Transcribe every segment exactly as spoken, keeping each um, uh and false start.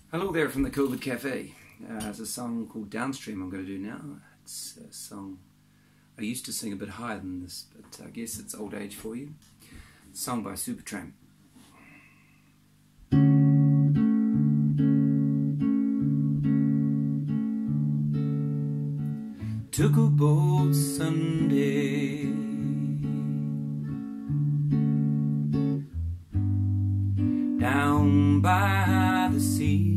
Hello there from the COVID Cafe. Uh, there's a song called Downstream I'm going to do now. It's a song I used to sing a bit higher than this, but I guess it's old age for you. It's sung by Supertramp. Took a boat Sunday, down by the sea.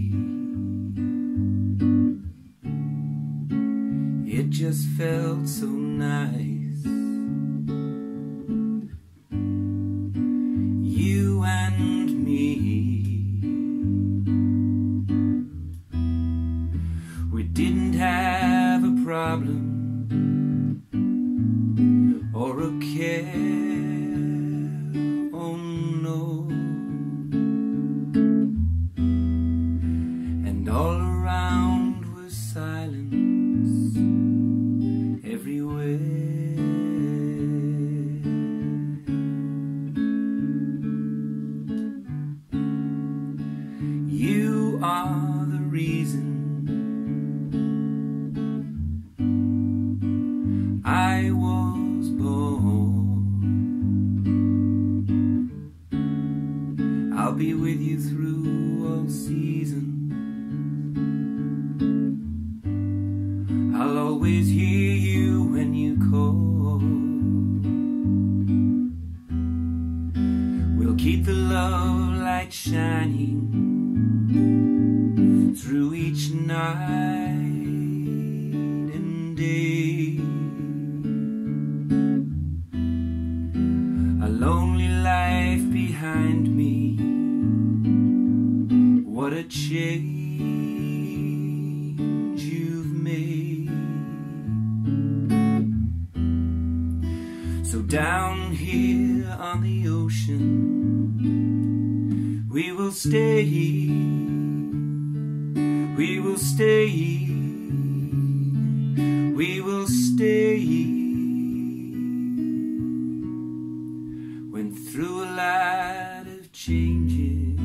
It just felt so nice, you and me. We didn't have a problem or a care, oh no. And all around was silence everywhere. You are the reason I was born. I'll be with you through all seasons. I'll always hear you when you call. We'll keep the love light shining through each night and day. A lonely life behind me, what a change you've made. So down here on the ocean, we will stay, we will stay, we will stay. Went through a lot of changes,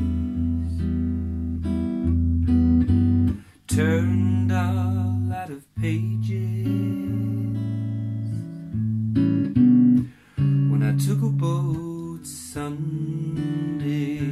turned a lot of pages. When I took a boat Sunday,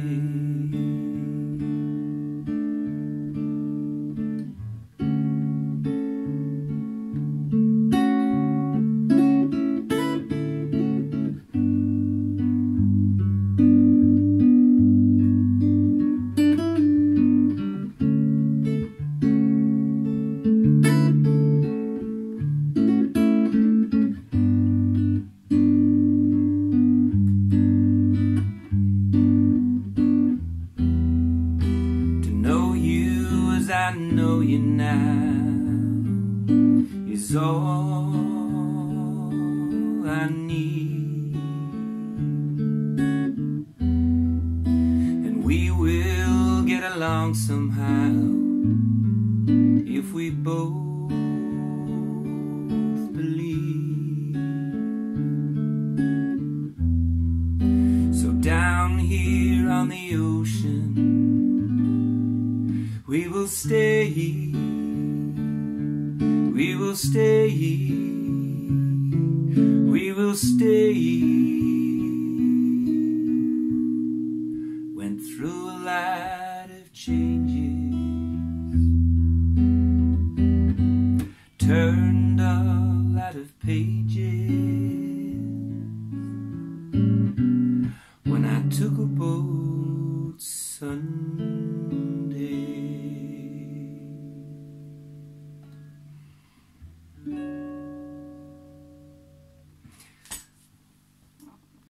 I know you now is all I need, and we will get along somehow if we both believe. So down here on the ocean, we will stay, we will stay, we will stay. Went through a lot of changes, turned a lot of pages. When I took a boat Sunday,